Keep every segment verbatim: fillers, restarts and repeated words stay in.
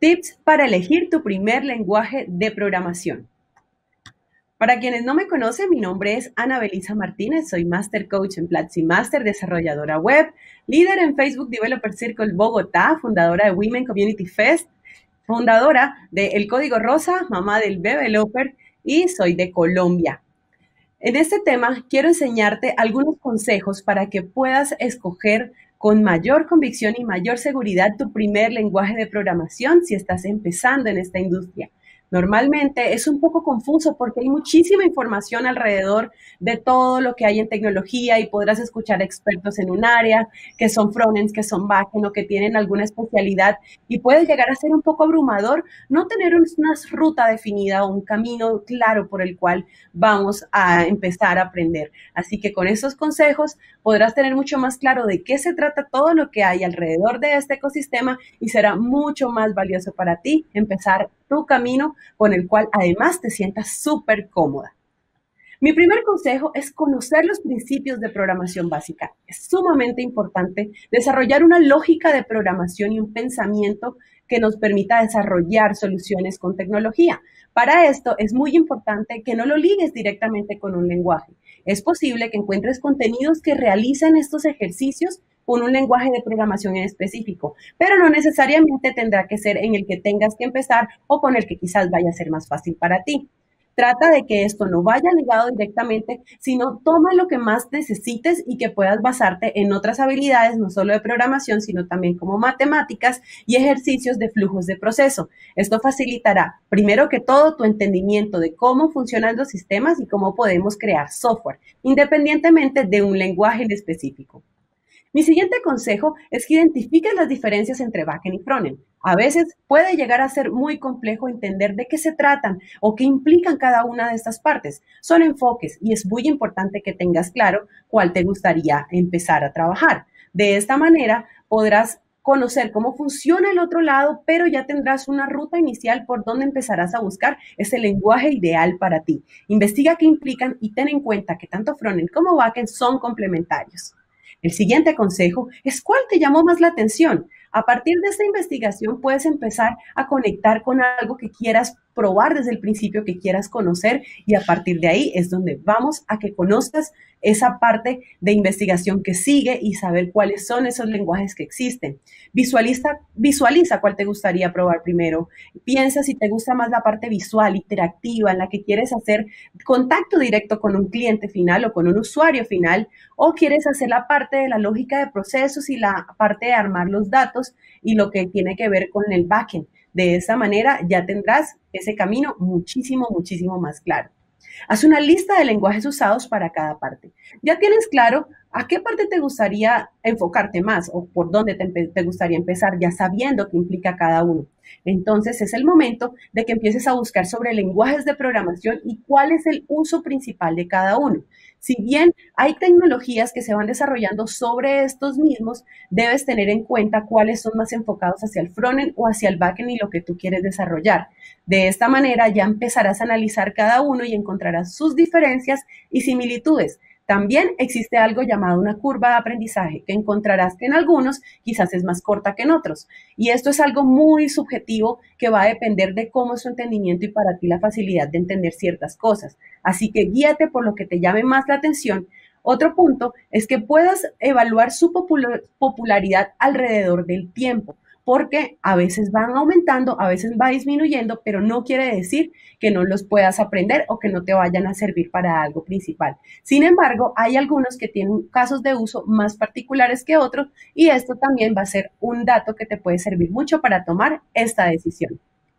Tips para elegir tu primer lenguaje de programación. Para quienes no me conocen, mi nombre es Ana Belisa Martínez, soy Master Coach en Platzi Master, desarrolladora web, líder en Facebook Developer Circle Bogotá, fundadora de Women Community Fest, fundadora de El Código Rosa, mamá del Developer y soy de Colombia. En este tema quiero enseñarte algunos consejos para que puedas escoger con mayor convicción y mayor seguridad tu primer lenguaje de programación si estás empezando en esta industria. Normalmente es un poco confuso porque hay muchísima información alrededor de todo lo que hay en tecnología y podrás escuchar expertos en un área que son frontends, que son backend o que tienen alguna especialidad y puede llegar a ser un poco abrumador no tener una ruta definida o un camino claro por el cual vamos a empezar a aprender. Así que con estos consejos podrás tener mucho más claro de qué se trata todo lo que hay alrededor de este ecosistema y será mucho más valioso para ti empezar tu camino con el cual además te sientas súper cómoda. Mi primer consejo es conocer los principios de programación básica. Es sumamente importante desarrollar una lógica de programación y un pensamiento que nos permita desarrollar soluciones con tecnología. Para esto es muy importante que no lo ligues directamente con un lenguaje. Es posible que encuentres contenidos que realicen estos ejercicios con un lenguaje de programación en específico, pero no necesariamente tendrá que ser en el que tengas que empezar o con el que quizás vaya a ser más fácil para ti. Trata de que esto no vaya ligado directamente, sino toma lo que más necesites y que puedas basarte en otras habilidades, no solo de programación, sino también como matemáticas y ejercicios de flujos de proceso. Esto facilitará, primero que todo, tu entendimiento de cómo funcionan los sistemas y cómo podemos crear software, independientemente de un lenguaje en específico. Mi siguiente consejo es que identifiques las diferencias entre backend y frontend. A veces puede llegar a ser muy complejo entender de qué se tratan o qué implican cada una de estas partes. Son enfoques y es muy importante que tengas claro cuál te gustaría empezar a trabajar. De esta manera podrás conocer cómo funciona el otro lado, pero ya tendrás una ruta inicial por donde empezarás a buscar ese lenguaje ideal para ti. Investiga qué implican y ten en cuenta que tanto frontend como backend son complementarios. El siguiente consejo es cuál te llamó más la atención. A partir de esta investigación puedes empezar a conectar con algo que quieras probar desde el principio, que quieras conocer y a partir de ahí es donde vamos a que conozcas esa parte de investigación que sigue y saber cuáles son esos lenguajes que existen. Visualiza, visualiza cuál te gustaría probar primero. Piensa si te gusta más la parte visual, interactiva, en la que quieres hacer contacto directo con un cliente final o con un usuario final, o quieres hacer la parte de la lógica de procesos y la parte de armar los datos y lo que tiene que ver con el backend. De esa manera ya tendrás ese camino muchísimo, muchísimo más claro. Haz una lista de lenguajes usados para cada parte. Ya tienes claro a qué parte te gustaría enfocarte más o por dónde te, te gustaría empezar, ya sabiendo qué implica cada uno. Entonces es el momento de que empieces a buscar sobre lenguajes de programación y cuál es el uso principal de cada uno. Si bien hay tecnologías que se van desarrollando sobre estos mismos, debes tener en cuenta cuáles son más enfocados hacia el frontend o hacia el backend y lo que tú quieres desarrollar. De esta manera ya empezarás a analizar cada uno y encontrarás sus diferencias y similitudes. También existe algo llamado una curva de aprendizaje, que encontrarás que en algunos quizás es más corta que en otros. Y esto es algo muy subjetivo que va a depender de cómo es su entendimiento y para ti la facilidad de entender ciertas cosas. Así que guíate por lo que te llame más la atención. Otro punto es que puedas evaluar su popular, popularidad alrededor del tiempo, porque a veces van aumentando, a veces va disminuyendo, pero no quiere decir que no los puedas aprender o que no te vayan a servir para algo principal. Sin embargo, hay algunos que tienen casos de uso más particulares que otros y esto también va a ser un dato que te puede servir mucho para tomar esta decisión.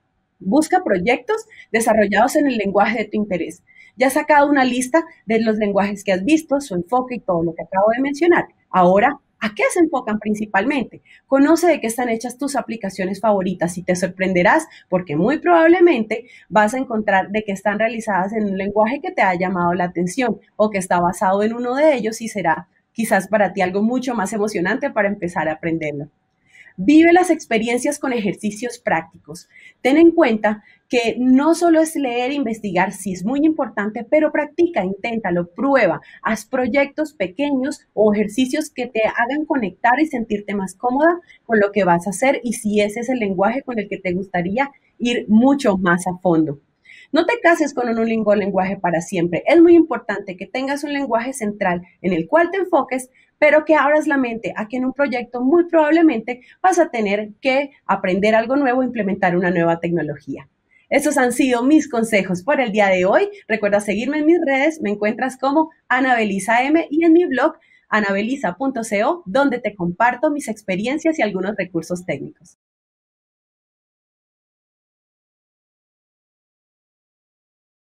Busca proyectos desarrollados en el lenguaje de tu interés. Ya has sacado una lista de los lenguajes que has visto, su enfoque y todo lo que acabo de mencionar. Ahora, ¿a qué se enfocan principalmente? Conoce de qué están hechas tus aplicaciones favoritas y te sorprenderás porque muy probablemente vas a encontrar de que están realizadas en un lenguaje que te ha llamado la atención o que está basado en uno de ellos y será quizás para ti algo mucho más emocionante para empezar a aprenderlo. Vive las experiencias con ejercicios prácticos. Ten en cuenta que no solo es leer e investigar, sí es muy importante, pero practica, inténtalo, prueba, haz proyectos pequeños o ejercicios que te hagan conectar y sentirte más cómoda con lo que vas a hacer y si ese es el lenguaje con el que te gustaría ir mucho más a fondo. No te cases con un único lenguaje para siempre. Es muy importante que tengas un lenguaje central en el cual te enfoques, pero que abras la mente a que en un proyecto muy probablemente vas a tener que aprender algo nuevo, implementar una nueva tecnología. Estos han sido mis consejos por el día de hoy. Recuerda seguirme en mis redes, me encuentras como Anabelisa M y en mi blog anabelisa punto co, donde te comparto mis experiencias y algunos recursos técnicos.